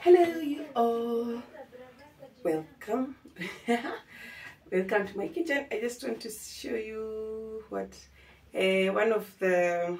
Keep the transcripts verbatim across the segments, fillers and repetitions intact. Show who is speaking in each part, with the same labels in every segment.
Speaker 1: Hello, you all. Welcome. Welcome to my kitchen. I just want to show you what uh, one of the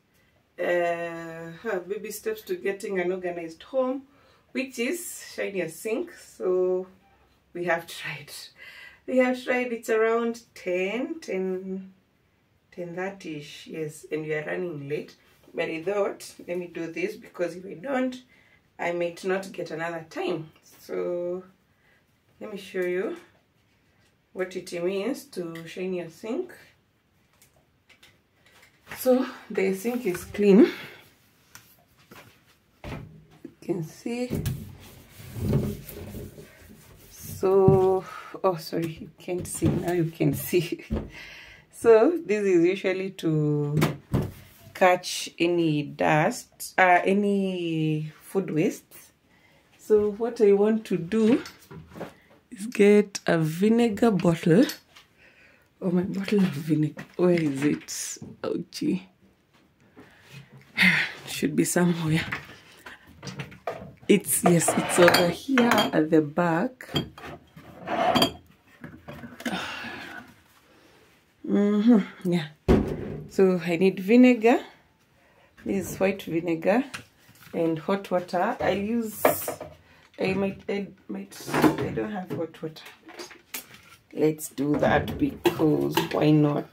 Speaker 1: uh, baby steps to getting an organized home, which is shiny a sink. So we have tried. We have tried. It's around ten, ten, ten thirty-ish. Yes, and we are running late. But I thought, let me do this because if I don't, I might not get another time. So let me show you what it means to shine your sink. So the sink is clean. You can see. So, oh sorry, you can't see. Now you can see. So this is usually to catch any dust, uh, any food waste. So what I want to do is get a vinegar bottle. Oh, my bottle of vinegar. Where is it? Oh, gee. Should be somewhere. It's, yes, it's over here at the back. Mm-hmm, yeah. So I need vinegar. This is white vinegar and hot water. I use, I might, I might, I don't have hot water. Let's do that because why not?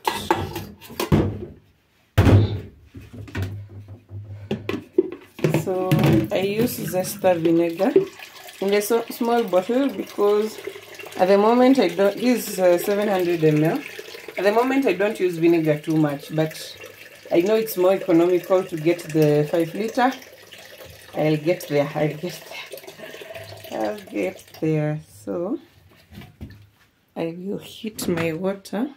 Speaker 1: So I use Zesta vinegar in a so small bottle because at the moment I don't, this is uh, seven hundred milliliters. At the moment I don't use vinegar too much, but I know it's more economical to get the five liter. I'll get there. I'll get there. I'll get there. So I will heat my water.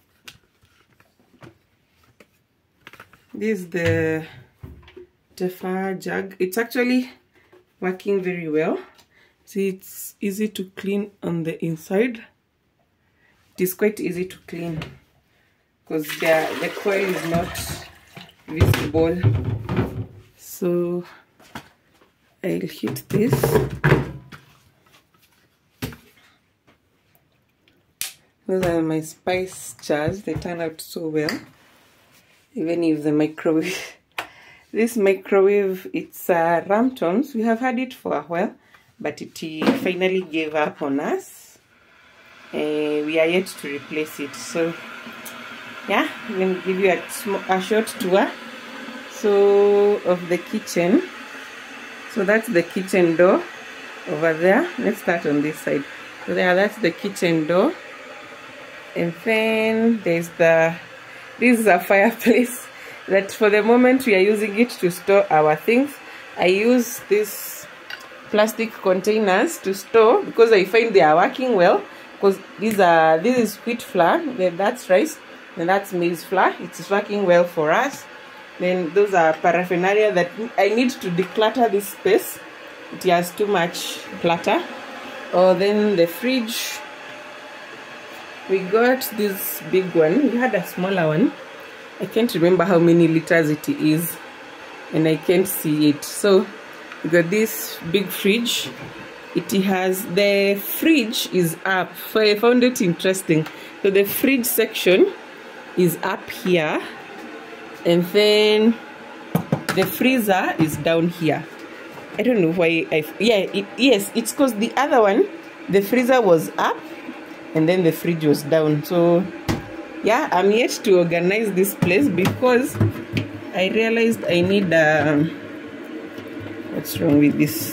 Speaker 1: This is the Tefal jug. It's actually working very well. See, it's easy to clean on the inside. It is quite easy to clean because the, the coil is not visible. So I'll heat this. Those are my spice jars. They turn out so well. Even if the microwave, this microwave, it's uh, Ramtons. We have had it for a while, but it finally gave up on us. Uh, we are yet to replace it. So yeah, let me give you a, a short tour so of the kitchen. So that's the kitchen door over there. Let's start on this side. So there, that's the kitchen door, and then there's the, this is a fireplace that for the moment we are using it to store our things. I use these plastic containers to store because I find they are working well, because these are, this is wheat flour, then that's rice, and that's maize flour. It's working well for us. Then those are paraphernalia that I need to declutter this space. It has too much clutter. Or then the fridge. We got this big one. We had a smaller one. I can't remember how many liters it is, and I can't see it. So we got this big fridge. It has, the fridge is up. So I found it interesting. So the fridge section is up here, and then the freezer is down here. I don't know why I, yeah, it, yes, it's because the other one, the freezer was up and then the fridge was down. So yeah, I'm yet to organize this place because I realized I need a, what's wrong with this?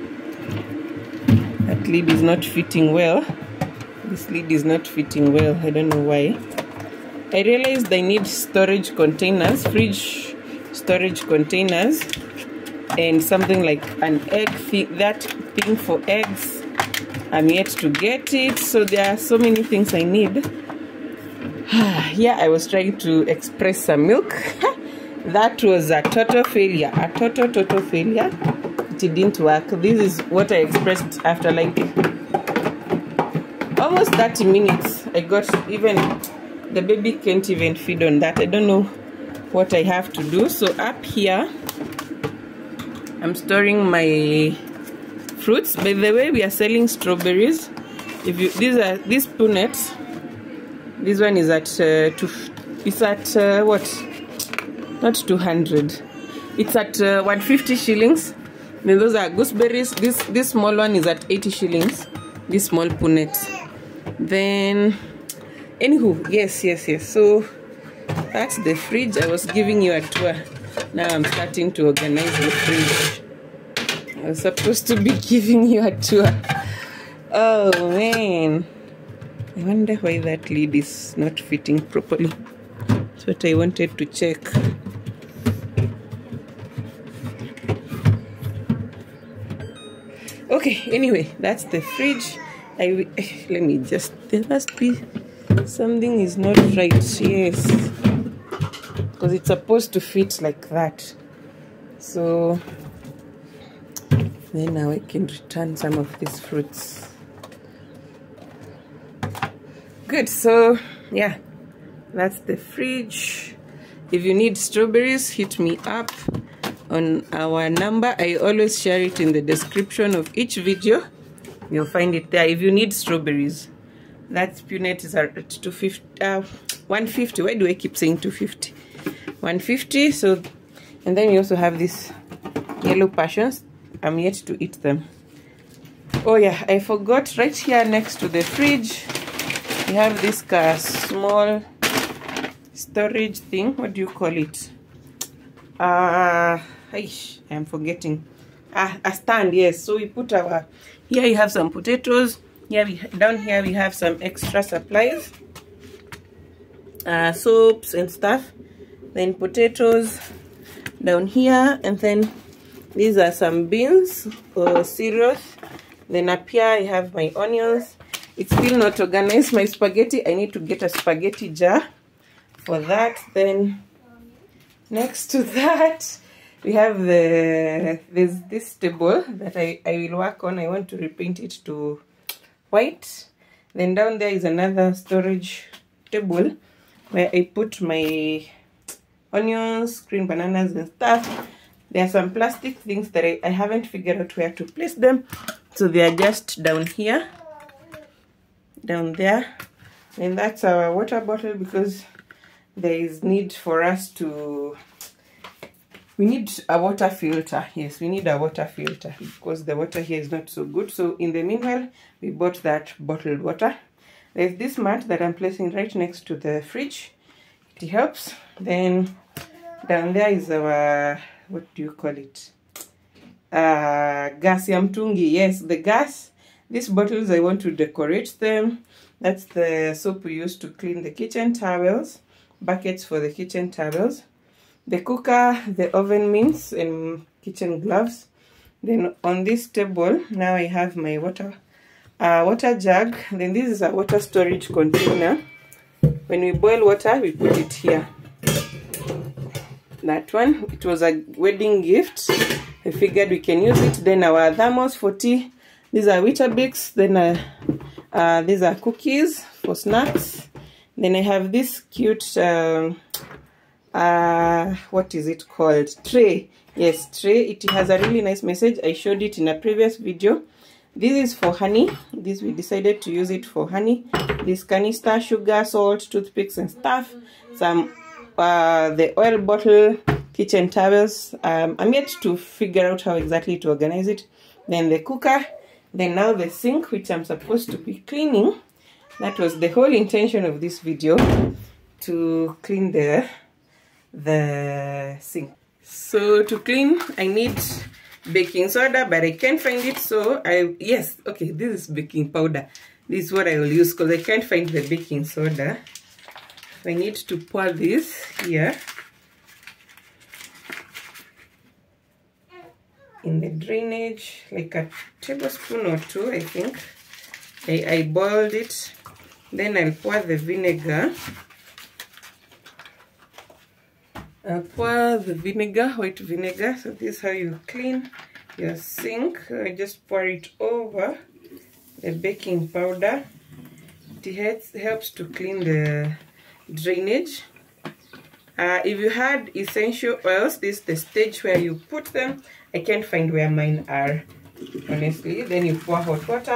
Speaker 1: That lid is not fitting well. This lid is not fitting well. I don't know why. I realized I need storage containers, fridge storage containers, and something like an egg thing, that thing for eggs. I'm yet to get it, so there are so many things I need. Yeah, I was trying to express some milk. That was a total failure, a total, total failure. It didn't work. This is what I expressed after like almost thirty minutes. I got, even the baby can't even feed on that. I don't know what I have to do. So up here I'm storing my fruits. By the way, we are selling strawberries. If you these are these punnets, this one is at uh, two, it's at uh, what? Not two hundred. It's at uh, one hundred fifty shillings. Then those are gooseberries. This this small one is at eighty shillings. This small punnet. Then, anywho, yes, yes, yes. So that's the fridge. I was giving you a tour. Now I'm starting to organize the fridge. I was supposed to be giving you a tour. Oh man, I wonder why that lid is not fitting properly. That's what I wanted to check. Okay, anyway, that's the fridge. I let me just, there must be something is not right. Yes, because it's supposed to fit like that. So then now I can return some of these fruits. Good. So yeah, that's the fridge. If you need strawberries, hit me up on our number. I always share it in the description of each video. You'll find it there. If you need strawberries, that punnet is at two fifty, uh, one fifty. Why do I keep saying two fifty? one fifty. So, and then you also have these yellow passions. I'm yet to eat them. Oh yeah, I forgot. Right here next to the fridge, we have this uh, small storage thing. What do you call it? Uh, I'm forgetting. Ah, a stand, yes. So we put our, here you have some potatoes. Here we, down here we have some extra supplies, uh, soaps and stuff. Then potatoes down here, and then these are some beans or cereals. Then up here I have my onions. It's still not organized. My spaghetti, I need to get a spaghetti jar for that. Then next to that, we have the, there's this table that I, I will work on. I want to repaint it to white. Then down there is another storage table where I put my onions, green bananas and stuff. There are some plastic things that I, I haven't figured out where to place them. So they are just down here, down there. And that's our water bottle, because there is need for us to, we need a water filter. Yes, we need a water filter because the water here is not so good. So in the meanwhile, we bought that bottled water. There's this mat that I'm placing right next to the fridge. It helps. Then down there is our, what do you call it? Uh, gas ya mtungi. Yes, the gas. These bottles, I want to decorate them. That's the soap we use to clean the kitchen towels. Buckets for the kitchen towels. The cooker, the oven mitts, and kitchen gloves. Then on this table, now I have my water uh, water jug. Then this is a water storage container. When we boil water, we put it here. That one, it was a wedding gift. I figured we can use it. Then our thermos for tea. These are Weetabix. Then uh, uh, these are cookies for snacks. Then I have this cute, um, uh, what is it called? Tray. Yes, tray. It has a really nice message. I showed it in a previous video. This is for honey. This, we decided to use it for honey. This canister, sugar, salt, toothpicks and stuff. Some, uh, the oil bottle, kitchen towels. Um, I'm yet to figure out how exactly to organize it. Then the cooker. Then now the sink, which I'm supposed to be cleaning. That was the whole intention of this video, to clean the, the sink. So to clean, I need baking soda, but I can't find it. So I, yes, okay, this is baking powder. This is what I will use because I can't find the baking soda. I need to pour this here in the drainage, like a tablespoon or two, I think. I, I boiled it. Then I'll pour the vinegar. I'll pour the vinegar, white vinegar. So this is how you clean your sink. I just pour it over the baking powder. It helps, helps to clean the drainage. Uh, if you had essential oils, this is the stage where you put them. I can't find where mine are. honestly. Then you pour hot water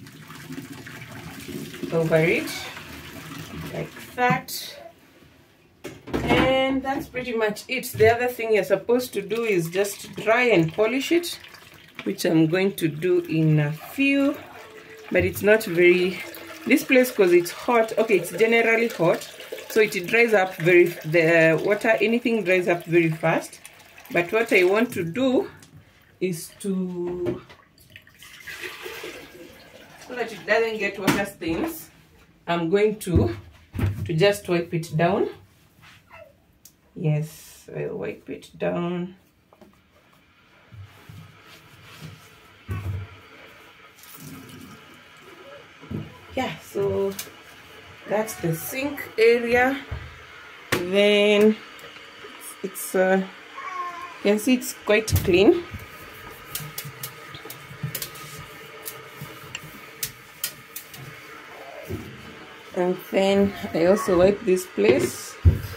Speaker 1: over it like that, and that's pretty much it. The other thing you're supposed to do is just dry and polish it, which I'm going to do in a few, but it's not very, this place, because it's hot, okay, it's generally hot, so it dries up very, the water, anything dries up very fast. But what I want to do is to, so that it doesn't get water stains, I'm going to to just wipe it down. Yes, I'll wipe it down. Yeah, so that's the sink area. Then it's uh you can see it's quite clean. And then I also wipe this place.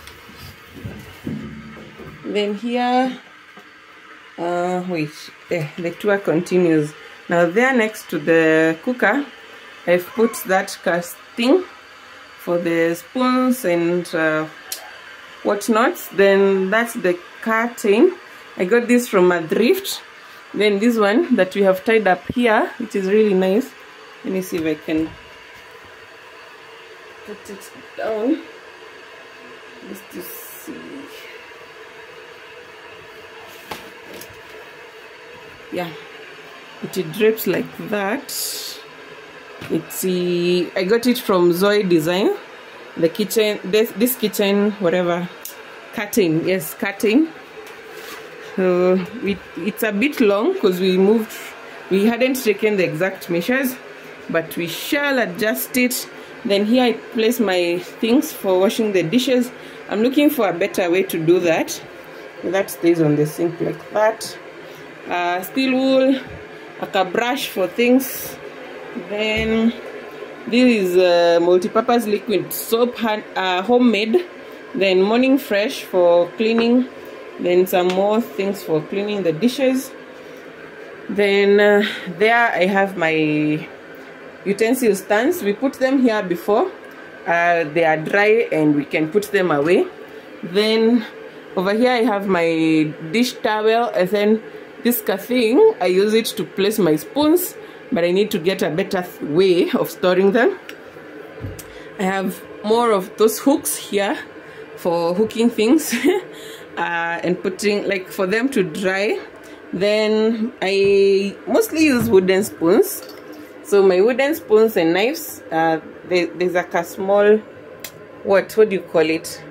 Speaker 1: Then here, uh, wait, eh, the tour continues. Now there next to the cooker, I've put that casting for the spoons and uh, whatnot. Then that's the curtain. I got this from a thrift. Then this one that we have tied up here, which is really nice. Let me see if I can put it down just to see. Yeah, it drapes like that. It's uh, I got it from Zoe Design. The kitchen, this, this kitchen, whatever, curtain, yes, curtain. So it, it's a bit long because we moved, we hadn't taken the exact measures, but we shall adjust it. Then here I place my things for washing the dishes. I'm looking for a better way to do that. That stays on the sink like that. Uh, steel wool, like a brush for things. Then this is uh, multi-purpose liquid soap, hand, uh, homemade. Then Morning Fresh for cleaning. Then some more things for cleaning the dishes. Then uh, there I have my utensil stands. We put them here before. Uh, they are dry and we can put them away. Then over here I have my dish towel, and then this thing, I use it to place my spoons, but I need to get a better way of storing them. I have more of those hooks here for hooking things uh, and putting, like, for them to dry. Then I mostly use wooden spoons. So my wooden spoons and knives, uh, there, there's like a small, what, what do you call it?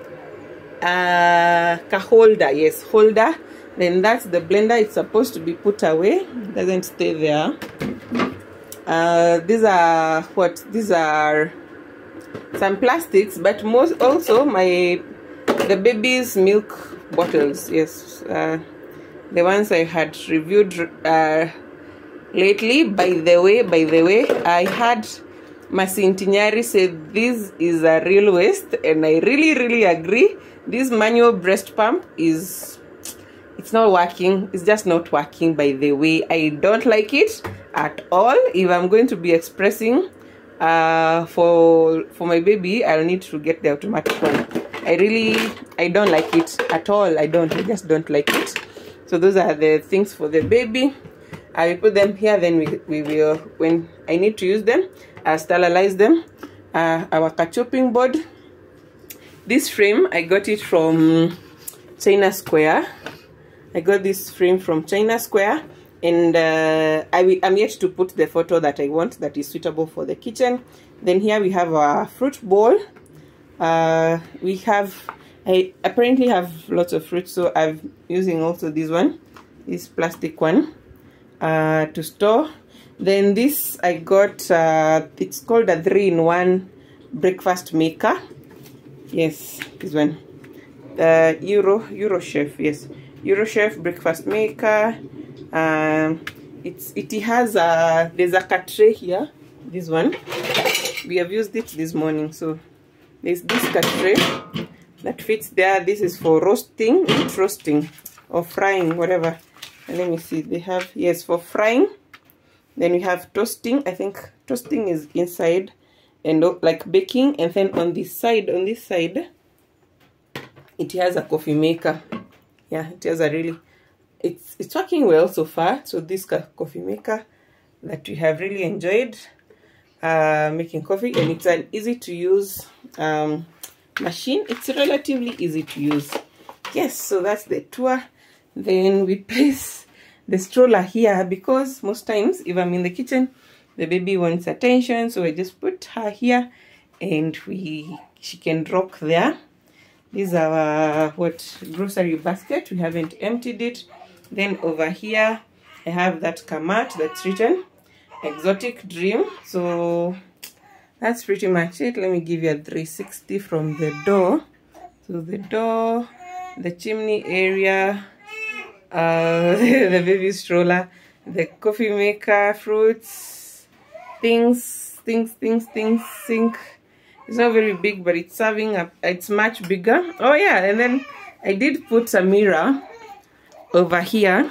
Speaker 1: Uh, a holder, yes, holder. Then that's the blender. It's supposed to be put away. It doesn't stay there. Uh, these are what? These are some plastics, but most also my the baby's milk bottles. Yes, uh, the ones I had reviewed uh, lately. By the way, by the way, I had Masintinyari say this is a real waste, and I really, really agree. This manual breast pump is, it's not working. It's just not working, by the way. I don't like it at all. If I'm going to be expressing uh, for for my baby, I'll need to get the automatic one. I really, I don't like it at all. I don't, I just don't like it. So those are the things for the baby. I will put them here, then we, we will, when I need to use them, I'll sterilize them. Uh, our chopping board. This frame, I got it from China Square. I got this frame from China Square, and uh, I, I'm yet to put the photo that I want that is suitable for the kitchen. Then here we have our fruit bowl. Uh, we have, I apparently have lots of fruit, so I'm using also this one, this plastic one, uh, to store. Then this I got, uh, it's called a three in one breakfast maker. Yes, this one, the uh, Euro Euro Chef. Yes, Euro Chef breakfast maker. Um, it's it has a there's a cut tray here. This one we have used it this morning. So there's this cut tray that fits there. This is for roasting, roasting or frying, whatever. let me see, they have, yes, for frying. Then we have toasting. I think toasting is inside, and like baking. And then on this side, on this side, it has a coffee maker. Yeah, it has a really, it's it's working well so far. So this coffee maker that we have really enjoyed uh, making coffee, and it's an easy to use um, machine. It's relatively easy to use. Yes, so that's the tour. Then we place the stroller here because most times if I'm in the kitchen, the baby wants attention, so I just put her here and we she can rock there. This is our what grocery basket. We haven't emptied it. Then over here I have that kamat that's written Exotic Dream. So that's pretty much it. Let me give you a three sixty from the door. So the door, the chimney area, uh the baby stroller, the coffee maker, fruits, things things things things sink. It's not very big, but it's serving up, it's much bigger. Oh yeah, and then I did put a mirror over here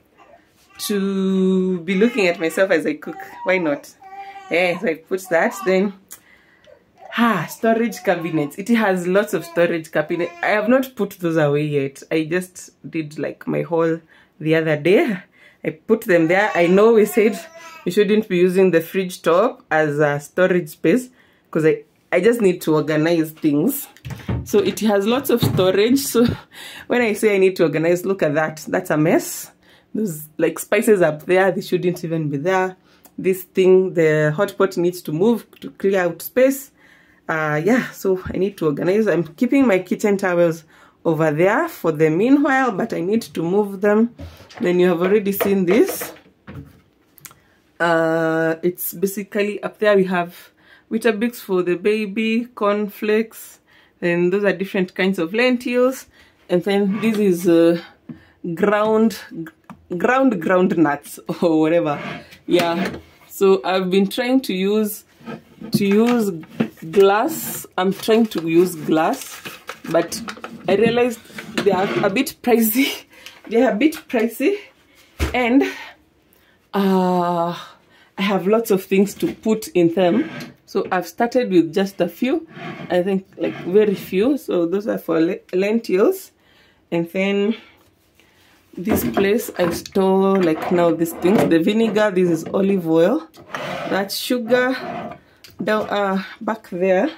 Speaker 1: to be looking at myself as I cook. Why not? Yeah, so I put that. Then ah, storage cabinets. It has lots of storage cabinets. I have not put those away yet. I just did like my haul the other day. I put them there. I know we said we shouldn't be using the fridge top as a storage space because I, I just need to organize things. So it has lots of storage. So when I say I need to organize, look at that. That's a mess. Those like spices up there, they shouldn't even be there. This thing, the hot pot needs to move to clear out space. Uh, yeah, so I need to organize. I'm keeping my kitchen towels over there for the meanwhile, but I need to move them. Then you have already seen this. Uh, it's basically up there we have Weetabix for the baby, cornflakes, and those are different kinds of lentils. And then this is uh, ground, ground, ground nuts or whatever. Yeah, so I've been trying to use, to use glass. I'm trying to use glass, but I realized they are a bit pricey. They are a bit pricey, and uh, I have lots of things to put in them. So I've started with just a few. I think like very few. So those are for lentils, and then this place I store like now these things. The vinegar. This is olive oil. That's sugar. Down uh, back there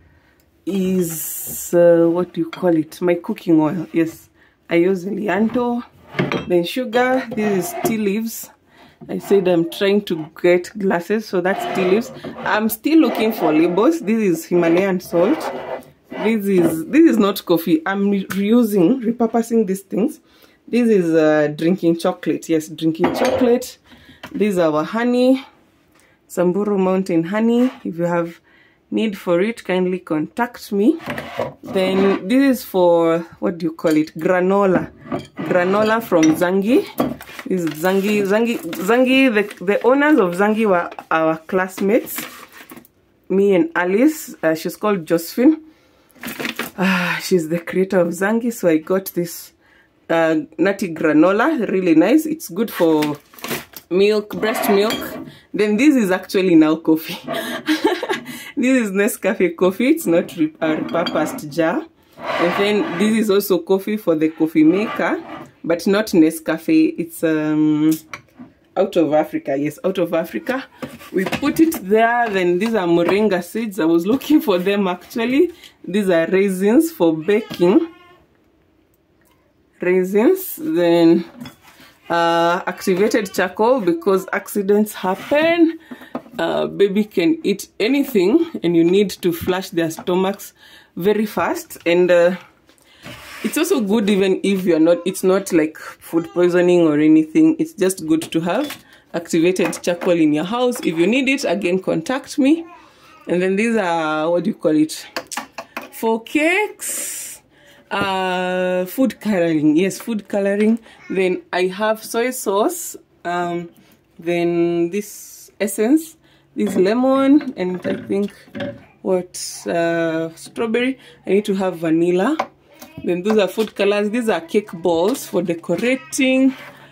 Speaker 1: is uh, what do you call it? My cooking oil. Yes, I use Lianto. Then sugar. This is tea leaves. I said I'm trying to get glasses, so that's tea leaves. I'm still looking for labels. This is Himalayan salt. This is this is not coffee. I'm reusing, repurposing these things. This is uh, drinking chocolate. Yes, drinking chocolate. This is our honey. Samburu Mountain honey. If you have need for it, kindly contact me. Then this is for, what do you call it? Granola. Granola from Zangi. This is Zangi. Zangi, Zangi the, the owners of Zangi were our classmates. Me and Alice. Uh, she's called Josephine. Uh, she's the creator of Zangi. So I got this uh, nutty granola. Really nice. It's good for milk, breast milk. Then this is actually now coffee. This is Nescafe coffee. It's not a repurposed jar. And then this is also coffee for the coffee maker, but not Nescafe. It's um out of Africa. Yes, out of Africa. We put it there. Then these are moringa seeds. I was looking for them actually. These are raisins for baking. Raisins. Then uh, activated charcoal because accidents happen. Uh, baby can eat anything and you need to flush their stomachs very fast. And uh, it's also good even if you're not, it's not like food poisoning or anything. It's just good to have activated charcoal in your house. If you need it, again, contact me. And then these are, what do you call it? For cakes, uh, food coloring. Yes, food coloring. Then I have soy sauce. Um, then this essence. This lemon, and I think what uh, strawberry. I need to have vanilla. Then those are food colors. These are cake balls for decorating.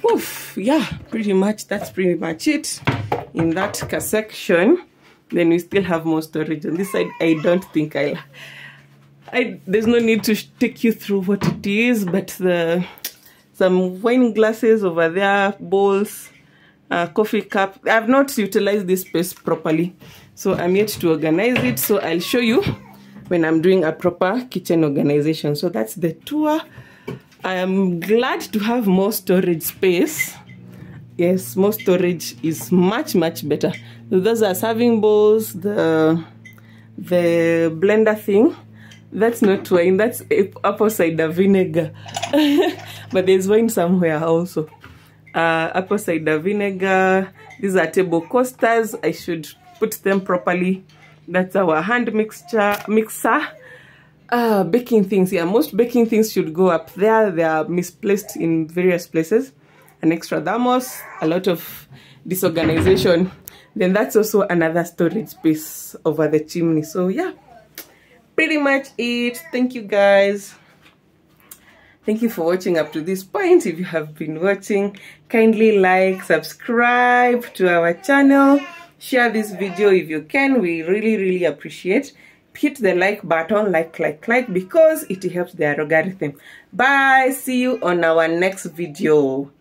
Speaker 1: Oof, yeah, pretty much that's pretty much it in that section. Then we still have more storage on this side. I don't think I'll I there's no need to take you through what it is, but the some wine glasses over there, bowls, uh, coffee cup. I have not utilized this space properly, so I'm yet to organize it. So I'll show you when I'm doing a proper kitchen organization. So that's the tour. I am glad to have more storage space. Yes, more storage is much, much better. So those are serving bowls, the, the blender thing. That's not wine, that's apple cider vinegar. But there's wine somewhere also. Uh, apple cider vinegar. These are table coasters. I should put them properly. That's our hand mixture mixer. Uh, baking things, yeah, most baking things should go up there. They are misplaced in various places. An extra thermos, a lot of disorganization. Then that's also another storage space over the chimney. So yeah, pretty much it. Thank you guys. Thank you for watching up to this point. If you have been watching, kindly like, subscribe to our channel, share this video if you can. We really, really appreciate. Hit the like button, like, like, like, because it helps the algorithm. Bye. See you on our next video.